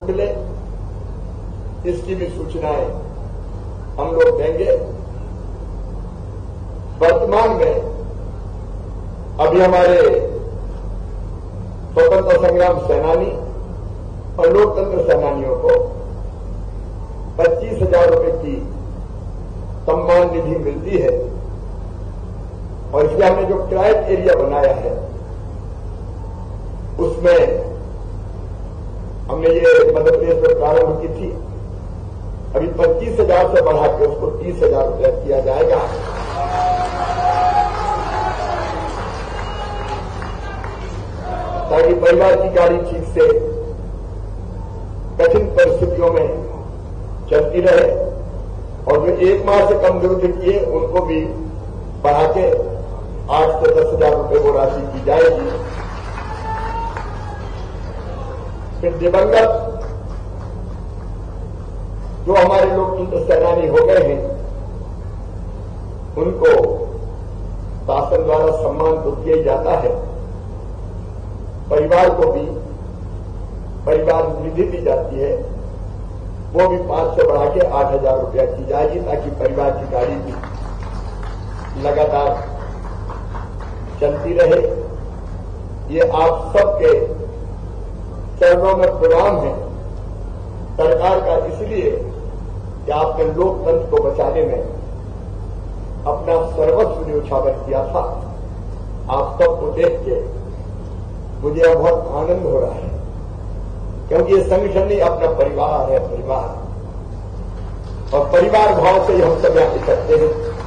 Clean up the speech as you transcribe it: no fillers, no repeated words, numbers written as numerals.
मिले, इसकी भी सूचनाएं हम लोग देंगे। वर्तमान में अभी हमारे स्वतंत्रता संग्राम सेनानी और लोकतंत्र सेनानियों को 25,000 रुपए की सम्मान निधि मिलती है और इसलिए हमने जो क्राइट एरिया बनाया है उसमें हमने ये मध्य प्रदेश में प्रारंभ की थी। अभी 25,000 से बढ़ा के उसको 30,000 रुपया किया जाएगा। ताकि परिवार की गाड़ी ठीक से कठिन परिस्थितियों में चलती रहे और जो 1 माह से कम विरुद्ध किए उनको भी बढ़ा के 8 से 10,000 रुपये वो राशि की जाएगी। फिर दिवंगत जो हमारे लोकतंत्र सेनानी हो गए हैं उनको शासन द्वारा सम्मान तो किया ही जाता है, परिवार को भी परिवार निधि दी जाती है, वो भी 5 से बढ़ा के 8,000 रुपया की जाएगी ताकि परिवार की गाड़ी भी लगातार चलती रहे। ये आप सबके चरणों में प्रणाम है सरकार का, इसलिए कि आपने लोकतंत्र को बचाने में अपना सर्वस्व न्यौछावर किया था। आप सबको देख के मुझे बहुत आनंद हो रहा है क्योंकि ये संगठन नहीं, अपना परिवार है, परिवार और परिवार भाव से हम सब यहाँ इकट्ठे हैं।